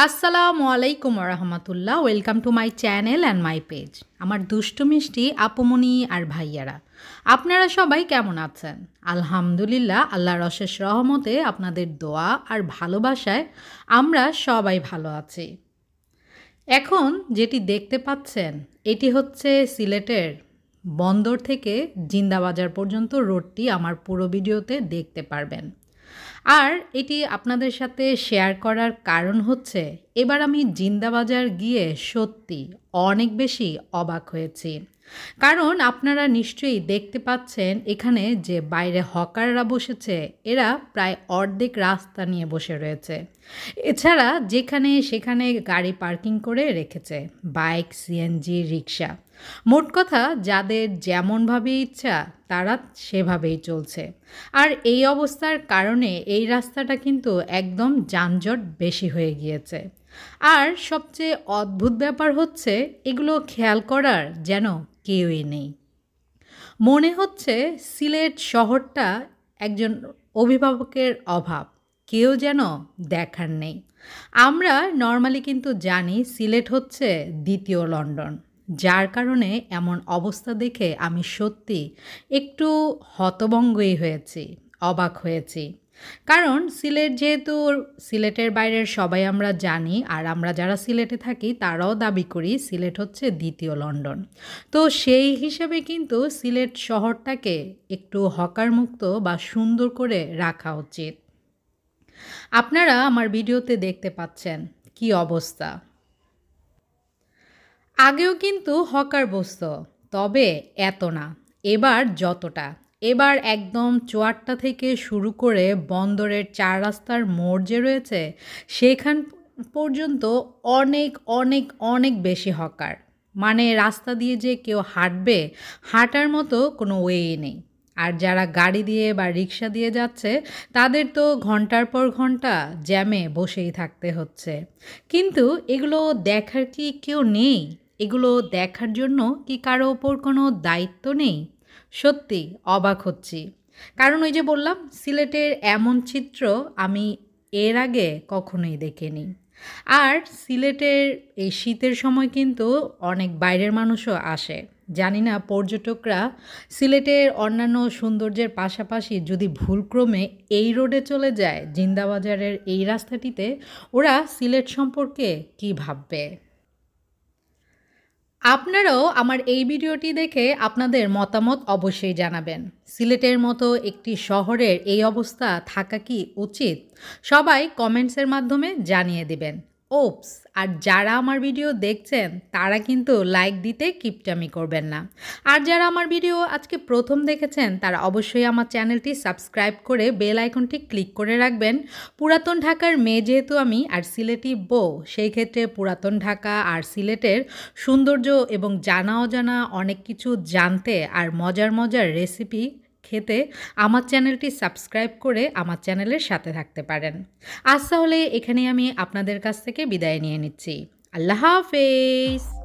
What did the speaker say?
আসসালামু আলাইকুম রহমতুল্লাহ। Welcome to my channel and my page. আমার দুষ্টু মিষ্টি আপুমনি আর ভাইয়ারা, আপনারা সবাই কেমন আছেন? আলহামদুলিল্লাহ, আল্লাহর অশেষ রহমতে আপনাদের দোয়া আর ভালোবাসায় আমরা সবাই ভালো আছি। এখন যেটি দেখতে পাচ্ছেন এটি হচ্ছে সিলেটের বন্দর থেকে জিন্দাবাজার পর্যন্ত রোডটি। আমার পুরো ভিডিওতে দেখতে পারবেন। আর এটি আপনাদের সাথে শেয়ার করার কারণ হচ্ছে, এবার আমি জিন্দাবাজার গিয়ে সত্যি অনেক বেশি অবাক হয়েছি। কারণ আপনারা নিশ্চয়ই দেখতে পাচ্ছেন এখানে যে বাইরে হকাররা বসেছে, এরা প্রায় অর্ধেক রাস্তা নিয়ে বসে রয়েছে। এছাড়া যেখানে সেখানে গাড়ি পার্কিং করে রেখেছে, বাইক, সিএনজি, রিক্সা। মোট কথা, যাদের যেমনভাবে ইচ্ছা তারা সেভাবেই চলছে। আর এই অবস্থার কারণে এই রাস্তাটা কিন্তু একদম যানজট বেশি হয়ে গিয়েছে। আর সবচেয়ে অদ্ভুত ব্যাপার হচ্ছে, এগুলো খেয়াল করার যেন কেউই নেই। মনে হচ্ছে সিলেট শহরটা একজন অভিভাবকের অভাব, কেউ যেন দেখার নেই। আমরা নর্মালি কিন্তু জানি সিলেট হচ্ছে দ্বিতীয় লন্ডন, যার কারণে এমন অবস্থা দেখে আমি সত্যি একটু হতভম্বই হয়েছি, অবাক হয়েছি। কারণ সিলেট যেহেতু, সিলেটের বাইরের সবাই আমরা জানি, আর আমরা যারা সিলেটে থাকি তারাও দাবি করি সিলেট হচ্ছে দ্বিতীয় লন্ডন। তো সেই হিসেবে কিন্তু সিলেট শহরটাকে একটু হকারমুক্ত বা সুন্দর করে রাখা উচিত। আপনারা আমার ভিডিওতে দেখতে পাচ্ছেন কি অবস্থা। আগেও কিন্তু হকার বসতো, তবে এত না। এবার যতটা, এবার একদম চুয়াট্টা থেকে শুরু করে বন্দরের 4 রাস্তার মোড় যে রয়েছে সেখান পর্যন্ত অনেক অনেক অনেক বেশি হকার। মানে রাস্তা দিয়ে যে কেউ হাঁটবে, হাঁটার মতো কোনো ওয়েই নেই। আর যারা গাড়ি দিয়ে বা রিক্সা দিয়ে যাচ্ছে তাদের তো ঘন্টার পর ঘন্টা জ্যামে বসেই থাকতে হচ্ছে। কিন্তু এগুলো দেখার কি কেউ নেই? এগুলো দেখার জন্য কি কারো ওপর কোনো দায়িত্ব নেই? সত্যি অবাক হচ্ছি। কারণ ওই যে বললাম, সিলেটের এমন চিত্র আমি এর আগে কখনোই দেখিনি। আর সিলেটের এই শীতের সময় কিন্তু অনেক বাইরের মানুষও আসে। জানি না পর্যটকরা সিলেটের অন্যান্য সৌন্দর্যের পাশাপাশি যদি ভুলক্রমে এই রোডে চলে যায়, জিন্দাবাজারের এই রাস্তাটিতে, ওরা সিলেট সম্পর্কে কী ভাববে? আপনারাও আমার এই ভিডিওটি দেখে আপনাদের মতামত অবশ্যই জানাবেন। সিলেটের মতো একটি শহরের এই অবস্থা থাকা কি উচিত? সবাই কমেন্টসের মাধ্যমে জানিয়ে দিবেন। ওপস, আর যারা আমার ভিডিও দেখছেন তারা কিন্তু লাইক দিতে কিপটামি করবেন না। আর যারা আমার ভিডিও আজকে প্রথম দেখেছেন তারা অবশ্যই আমার চ্যানেলটি সাবস্ক্রাইব করে বেল আইকনটি ক্লিক করে রাখবেন। পুরাতন ঢাকার মেয়ে যেহেতু আমি, আর সিলেটি বউ, সেই ক্ষেত্রে পুরাতন ঢাকা আর সিলেটের সৌন্দর্য এবং জানা অজানা অনেক কিছু জানতে আর মজার মজার রেসিপি খেতে আমার চ্যানেলটি সাবস্ক্রাইব করে আমার চ্যানেলের সাথে থাকতে পারেন। আজ তাহলে এখানেই আমি আপনাদের কাছ থেকে বিদায় নিয়ে নিচ্ছি। আল্লাহ হাফেজ।